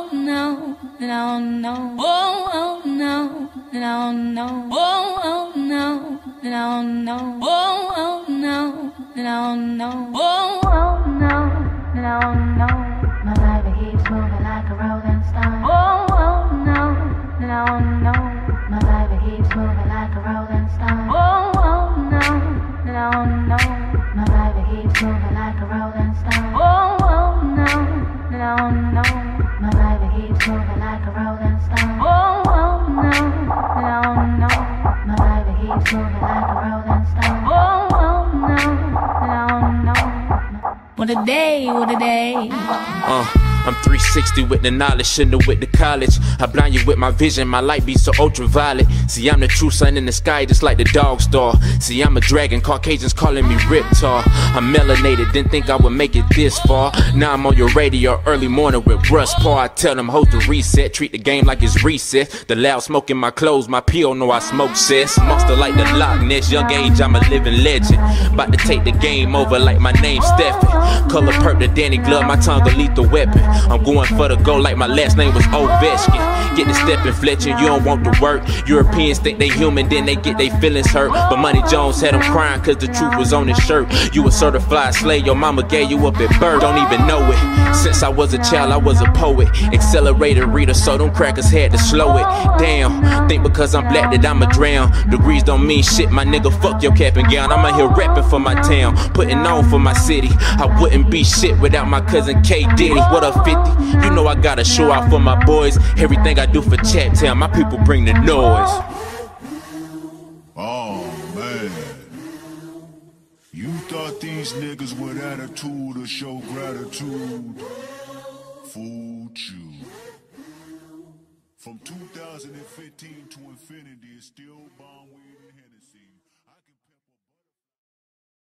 oh no, no, no, oh no, no, no, oh no, no, no, oh no, no, no, oh no, no, no. My baby keeps moving like a rolling stone. Oh no, no, no. My baby keeps moving like a rolling stone. Oh no, no, no. My baby keeps moving like a rolling stone. Oh no, no, no. My baby keeps moving like a rolling stone. Oh no, no, no. My baby keeps moving like a rolling stone. Oh no, no, no. What a day, what a day. I'm 360 with the knowledge, shouldn't with the college. I blind you with my vision, my light be so ultraviolet. See, I'm the true sun in the sky, just like the dog star. See, I'm a dragon, Caucasians calling me Riptar. I'm melanated, didn't think I would make it this far. Now I'm on your radio early morning with Russ Paul. I tell them hoes to reset, treat the game like it's recess. The loud smoke in my clothes, my P.O. know I smoke sis. Monster like the Loch Ness, young age I'm a living legend. About to take the game over like my name's Stephen. Color perp the Danny Glove, my tongue a lethal weapon. I'm going for the goal like my last name was Ovechkin. Get the stepping Fletcher, you don't want the work. Europeans think they human, then they get their feelings hurt. But Money Jones had them crying cause the truth was on his shirt. You a certified slave, your mama gave you up at birth. Don't even know it. Since I was a child, I was a poet. Accelerated reader, so them crackers had to slow it. Damn, think because I'm black that I'ma drown. Degrees don't mean shit, my nigga, fuck your cap and gown. I'm out here rapping for my town, putting on for my city. I wouldn't be shit without my cousin K Diddy. What up 50? You know I gotta show out for my boys. Everything I do for Chat Town, my people bring the noise. Oh man, you thought these niggas with attitude or show gratitude? Fooled you. From 2015 to infinity, it's still bomb.